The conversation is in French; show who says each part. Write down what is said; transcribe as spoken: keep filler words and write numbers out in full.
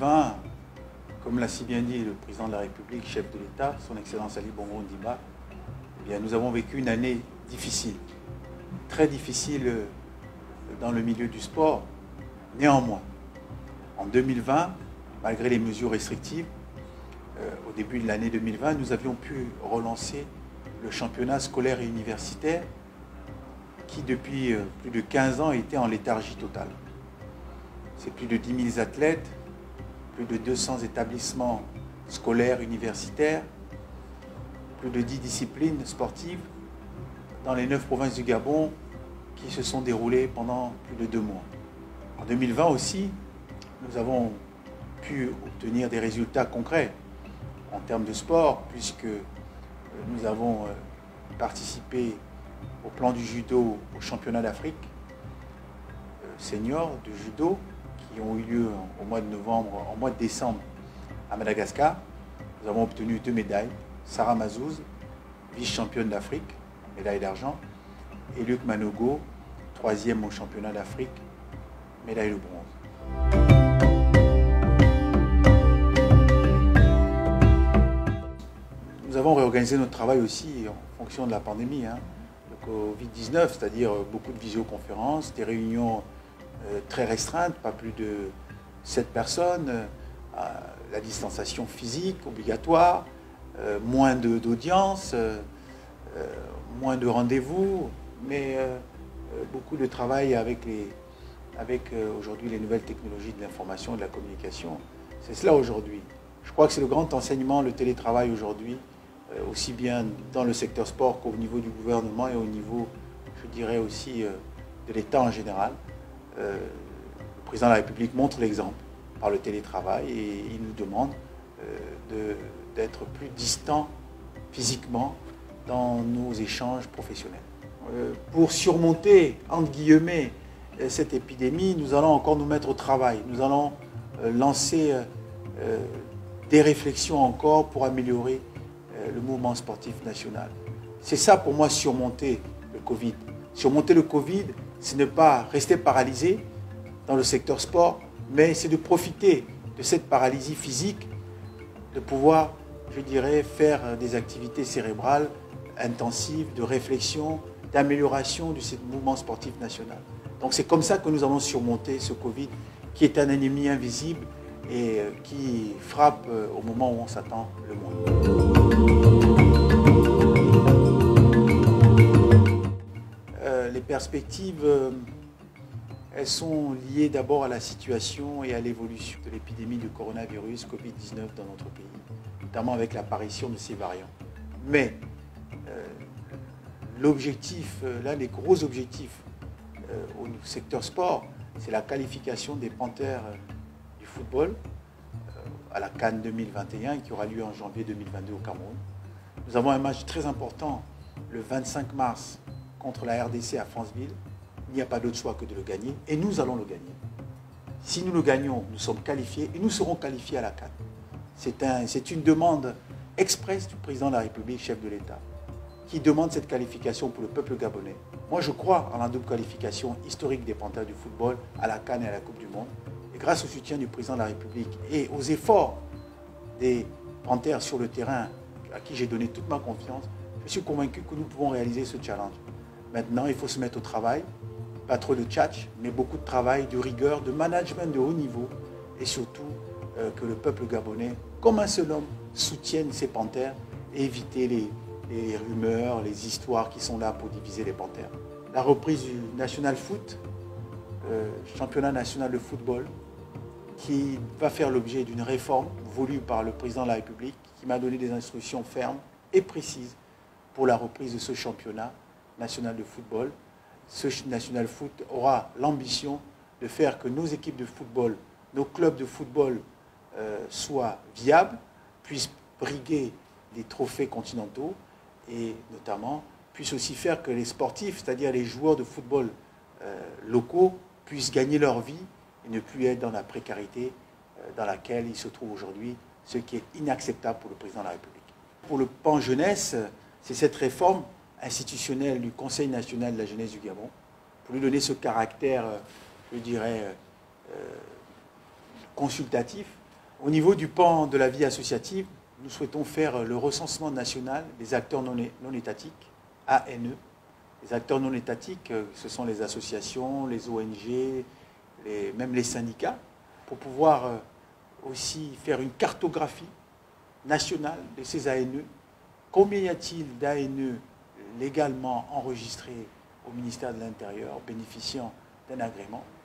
Speaker 1: vingt, comme l'a si bien dit le président de la République, chef de l'État, son Excellence Ali Bongo Ondimba, eh bien, nous avons vécu une année difficile, très difficile dans le milieu du sport. Néanmoins, en deux mille vingt, malgré les mesures restrictives, euh, au début de l'année deux mille vingt, nous avions pu relancer le championnat scolaire et universitaire qui, depuis euh, plus de quinze ans, était en léthargie totale. C'est plus de dix mille athlètes, plus de deux cents établissements scolaires, universitaires, plus de dix disciplines sportives dans les neuf provinces du Gabon qui se sont déroulées pendant plus de deux mois. En deux mille vingt aussi, nous avons pu obtenir des résultats concrets en termes de sport, puisque nous avons participé au plan du judo au championnat d'Afrique senior de judo qui ont eu lieu au mois de novembre, en mois de décembre à Madagascar. Nous avons obtenu deux médailles. Sarah Mazouz, vice-championne d'Afrique, médaille d'argent, et Luc Manogo, troisième au championnat d'Afrique, médaille de bronze. Nous avons réorganisé notre travail aussi en fonction de la pandémie, hein. Le Covid dix-neuf, c'est-à-dire beaucoup de visioconférences, des réunions euh, très restreintes, pas plus de sept personnes, euh, la distanciation physique obligatoire, euh, moins d'audience, euh, euh, moins de rendez-vous, mais euh, beaucoup de travail avec, les, avec euh, aujourd'hui les nouvelles technologies de l'information et de la communication. C'est cela aujourd'hui. Je crois que c'est le grand enseignement, le télétravail aujourd'hui, euh, aussi bien dans le secteur sport qu'au niveau du gouvernement et au niveau, je dirais aussi, euh, de l'État en général. Euh, le président de la République montre l'exemple par le télétravail et il nous demande euh, d'être plus distants physiquement dans nos échanges professionnels. Euh, pour surmonter, entre guillemets, cette épidémie, nous allons encore nous mettre au travail. Nous allons euh, lancer euh, des réflexions encore pour améliorer euh, le mouvement sportif national. C'est ça pour moi surmonter le Covid. Surmonter le Covid, c'est ne pas rester paralysé dans le secteur sport, mais c'est de profiter de cette paralysie physique, de pouvoir, je dirais, faire des activités cérébrales intensives, de réflexion, d'amélioration de ce mouvement sportif national. Donc c'est comme ça que nous allons surmonter ce Covid, qui est un ennemi invisible et qui frappe au moment où on s'attend le moins. Euh, les perspectives, euh, elles sont liées d'abord à la situation et à l'évolution de l'épidémie de coronavirus Covid dix-neuf dans notre pays, notamment avec l'apparition de ces variants. Mais euh, l'objectif, l'un des gros objectifs euh, au secteur sport, c'est la qualification des Panthères euh, du football euh, à la CAN deux mille vingt et un qui aura lieu en janvier deux mille vingt-deux au Cameroun. Nous avons un match très important le vingt-cinq mars contre la R D C à Franceville. Il n'y a pas d'autre choix que de le gagner et nous allons le gagner. Si nous le gagnons, nous sommes qualifiés et nous serons qualifiés à la CAN. C'est un, c'est une demande expresse du président de la République, chef de l'État, qui demande cette qualification pour le peuple gabonais. Moi, je crois en la double qualification historique des Panthères du football à la CAN et à la Coupe du Monde. Et grâce au soutien du président de la République et aux efforts des Panthères sur le terrain, à qui j'ai donné toute ma confiance, je suis convaincu que nous pouvons réaliser ce challenge. Maintenant, il faut se mettre au travail. Pas trop de tchatch, mais beaucoup de travail, de rigueur, de management de haut niveau et surtout euh, que le peuple gabonais, comme un seul homme, soutienne ces Panthères et éviter les, les rumeurs, les histoires qui sont là pour diviser les Panthères. La reprise du National Foot, euh, championnat national de football, qui va faire l'objet d'une réforme voulue par le président de la République, qui m'a donné des instructions fermes et précises pour la reprise de ce championnat national de football. Ce National Foot aura l'ambition de faire que nos équipes de football, nos clubs de football euh, soient viables, puissent briguer des trophées continentaux et notamment puissent aussi faire que les sportifs, c'est-à-dire les joueurs de football euh, locaux, puissent gagner leur vie et ne plus être dans la précarité euh, dans laquelle ils se trouvent aujourd'hui, ce qui est inacceptable pour le président de la République. Pour le pan jeunesse, c'est cette réforme institutionnel du Conseil national de la jeunesse du Gabon, pour lui donner ce caractère, je dirais, euh, consultatif, Au niveau du pan de la vie associative, nous souhaitons faire le recensement national des acteurs non, non étatiques, A N E. Les acteurs non étatiques, ce sont les associations, les O N G, les, même les syndicats, pour pouvoir aussi faire une cartographie nationale de ces A N E. Combien y a-t-il d'A N E légalement enregistrés au ministère de l'Intérieur, bénéficiant d'un agrément?